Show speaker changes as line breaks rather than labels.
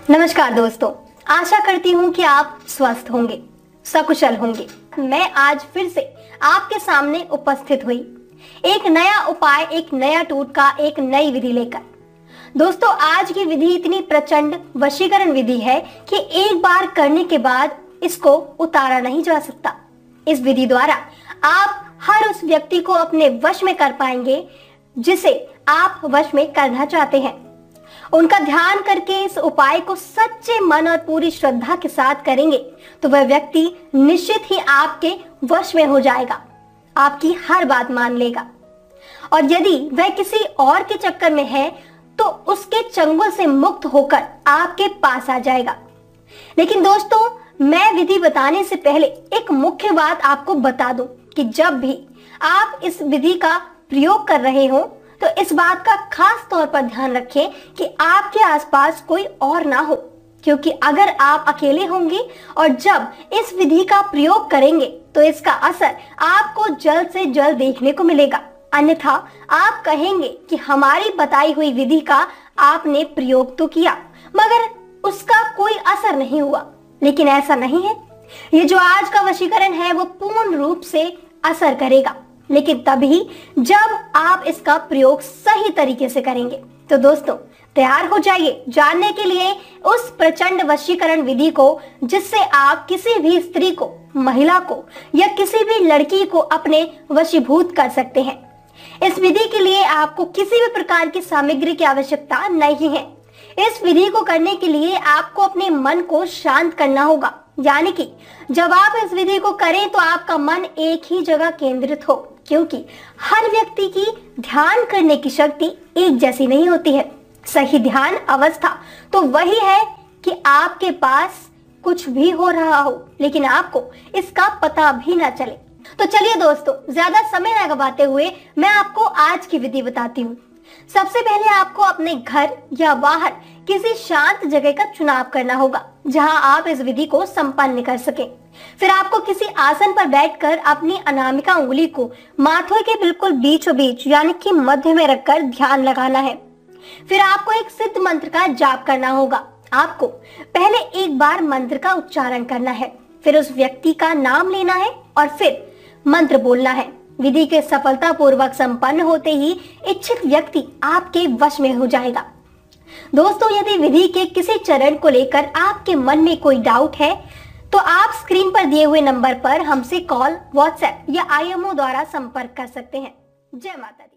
नमस्कार दोस्तों, आशा करती हूँ कि आप स्वस्थ होंगे, सकुशल होंगे। मैं आज फिर से आपके सामने उपस्थित हुई एक नया उपाय, एक नया टोटका, एक नई विधि लेकर। दोस्तों, आज की विधि इतनी प्रचंड वशीकरण विधि है कि एक बार करने के बाद इसको उतारा नहीं जा सकता। इस विधि द्वारा आप हर उस व्यक्ति को अपने वश में कर पाएंगे जिसे आप वश में करना चाहते हैं। उनका ध्यान करके इस उपाय को सच्चे मन और पूरी श्रद्धा के साथ करेंगे तो वह व्यक्ति निश्चित ही आपके वश में हो जाएगा, आपकी हर बात मान लेगा। और यदि वह किसी और के चक्कर में है तो उसके चंगुल से मुक्त होकर आपके पास आ जाएगा। लेकिन दोस्तों, मैं विधि बताने से पहले एक मुख्य बात आपको बता दूं कि जब भी आप इस विधि का प्रयोग कर रहे हो तो इस बात का खास तौर पर ध्यान रखें कि आपके आसपास कोई और ना हो, क्योंकि अगर आप अकेले होंगे और जब इस विधि का प्रयोग करेंगे तो इसका असर आपको जल्द से जल्द देखने को मिलेगा। अन्यथा आप कहेंगे कि हमारी बताई हुई विधि का आपने प्रयोग तो किया मगर उसका कोई असर नहीं हुआ। लेकिन ऐसा नहीं है। ये जो आज का वशीकरण है वो पूर्ण रूप से असर करेगा, लेकिन तभी जब आप इसका प्रयोग सही तरीके से करेंगे। तो दोस्तों, तैयार हो जाइए जानने के लिए उस प्रचंड वशीकरण विधि को जिससे आप किसी भी स्त्री को, महिला को या किसी भी लड़की को अपने वशीभूत कर सकते हैं। इस विधि के लिए आपको किसी भी प्रकार की सामग्री की आवश्यकता नहीं है। इस विधि को करने के लिए आपको अपने मन को शांत करना होगा, यानी कि जब आप इस विधि को करें तो आपका मन एक ही जगह केंद्रित हो, क्योंकि हर व्यक्ति की ध्यान करने की शक्ति एक जैसी नहीं होती है। सही ध्यान अवस्था तो वही है कि आपके पास कुछ भी हो रहा हो लेकिन आपको इसका पता भी ना चले। तो चलिए दोस्तों, ज्यादा समय न गवाते हुए मैं आपको आज की विधि बताती हूँ। सबसे पहले आपको अपने घर या बाहर किसी शांत जगह का चुनाव करना होगा जहां आप इस विधि को संपन्न कर सकें। फिर आपको किसी आसन पर बैठकर अपनी अनामिका उंगली को माथे के बिल्कुल बीचों बीच यानी कि मध्य में रखकर ध्यान लगाना है। फिर आपको एक सिद्ध मंत्र का जाप करना होगा। आपको पहले एक बार मंत्र का उच्चारण करना है, फिर उस व्यक्ति का नाम लेना है और फिर मंत्र बोलना है। विधि के सफलतापूर्वक संपन्न होते ही इच्छित व्यक्ति आपके वश में हो जाएगा। दोस्तों, यदि विधि के किसी चरण को लेकर आपके मन में कोई डाउट है तो आप स्क्रीन पर दिए हुए नंबर पर हमसे कॉल, व्हाट्सएप या IMO द्वारा संपर्क कर सकते हैं। जय माता दी।